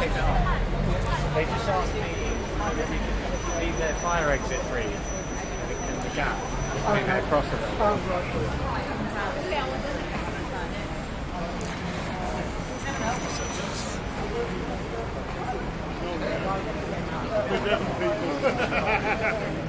take that off. They just asked me if we could leave their fire exit free in the gap. Move it across a bit. With 11 people.